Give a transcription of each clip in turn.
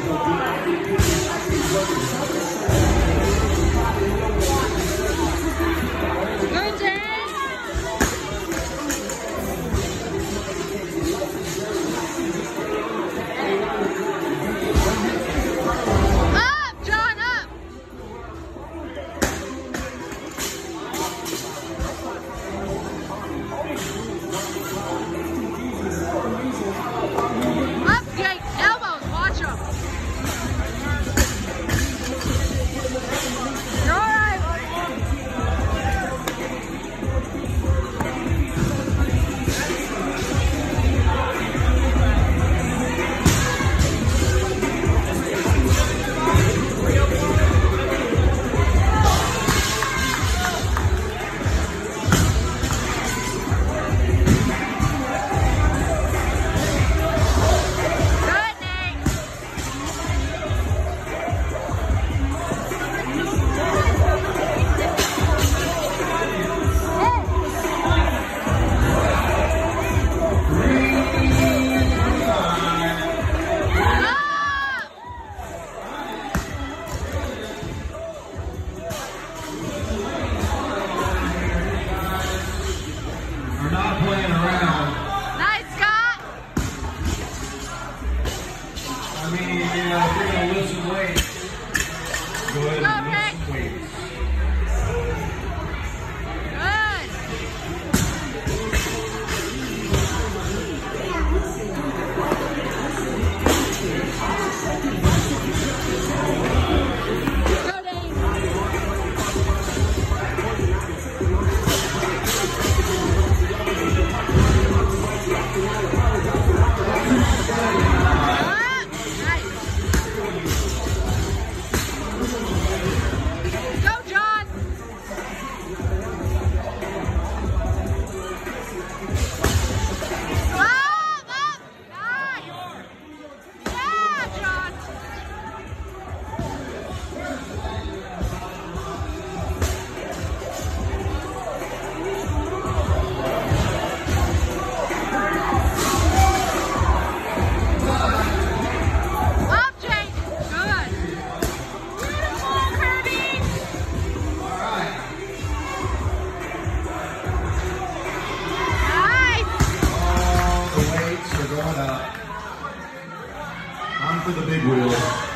For the big wheel.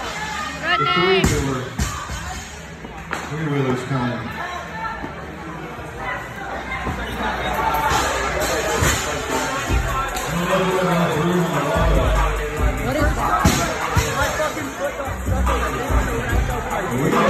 The three-wheeler's coming. What is that? We got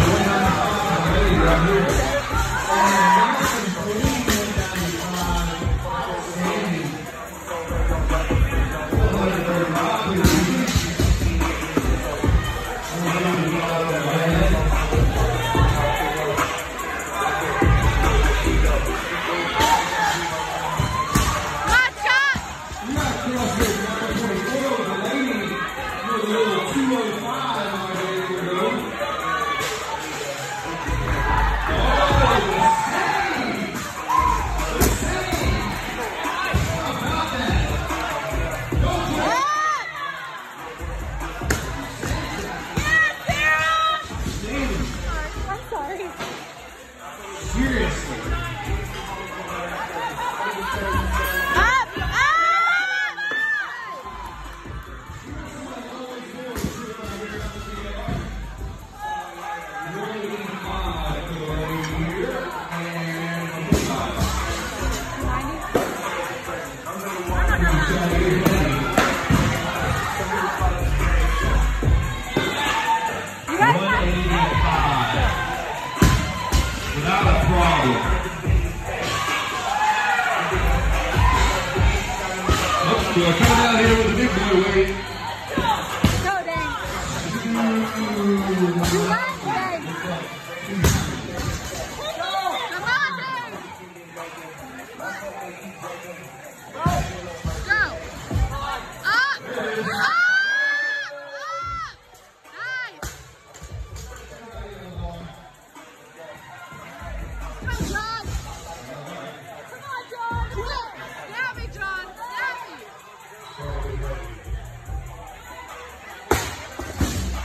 Coming out here with a big boy weight. Go, Dang. You got it, Dang. Come on, Dang. Go. Up. Nice. Come on, John. Come on, John. Stab me, John. Stab me.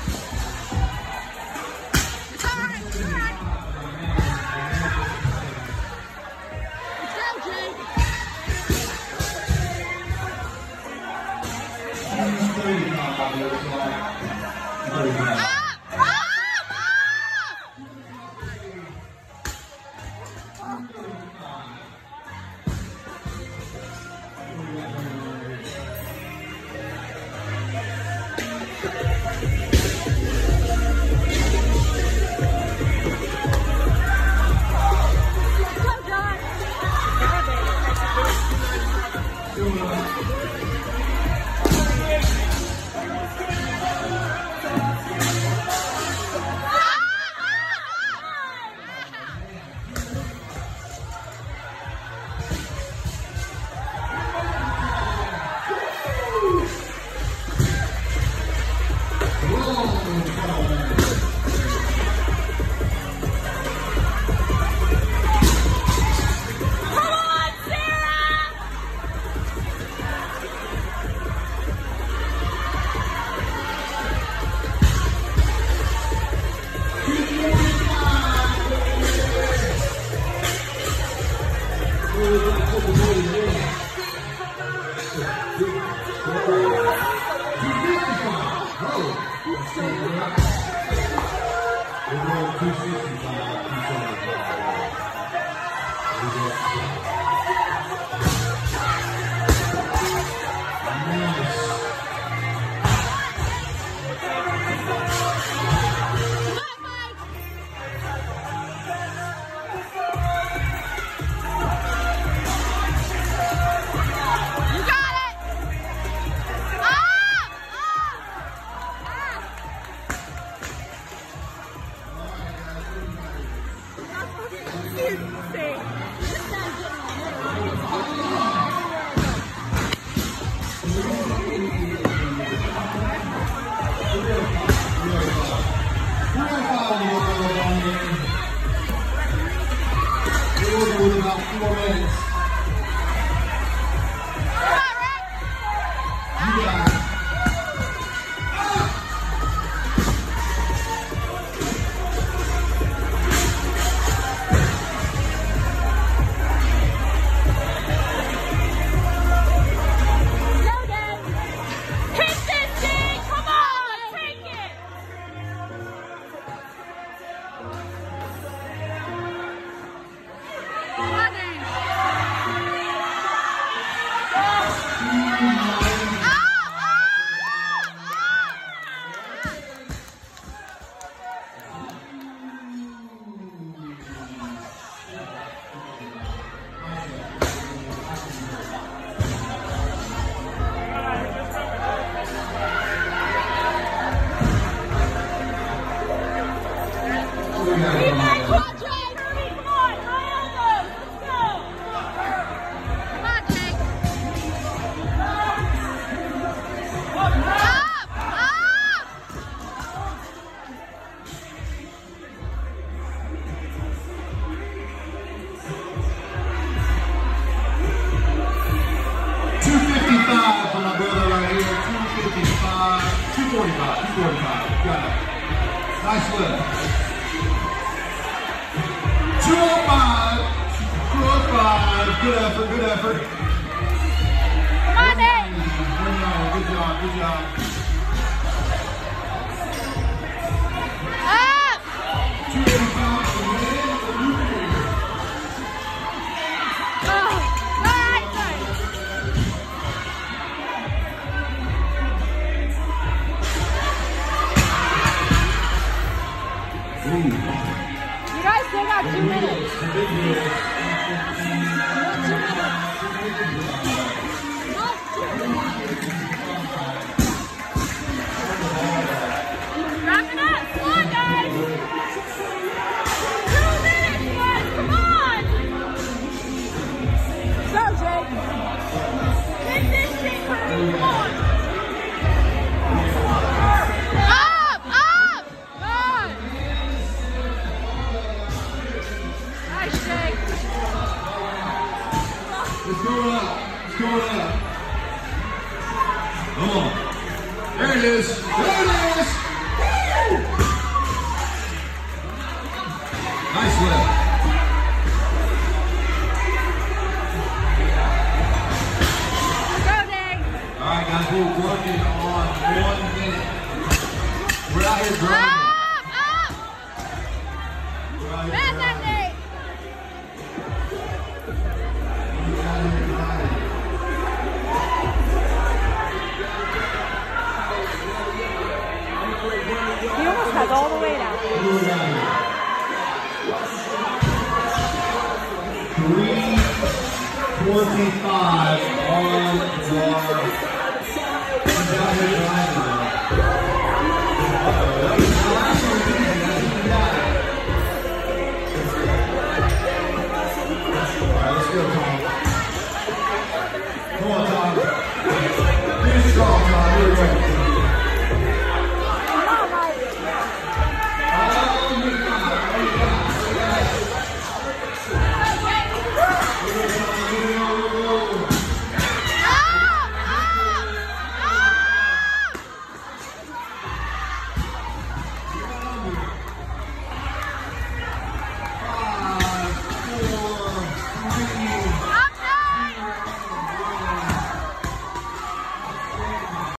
Nice lift. 205. 205. Good effort, good effort. Come on, Nate. Good job, good job. 285. You guys still got 2 minutes. Wrap it up. Come on, guys. 2 minutes, guys. Come on. Go, Jake. Hit this shit, Curry. Come on. Up. Good. Nice, Jake. out here grinding. Up! We're out here Bad that grinding. Nate! He's out here grinding. He almost has all the weight out. Who we got here? 3:45 on the bar. He's out here grinding.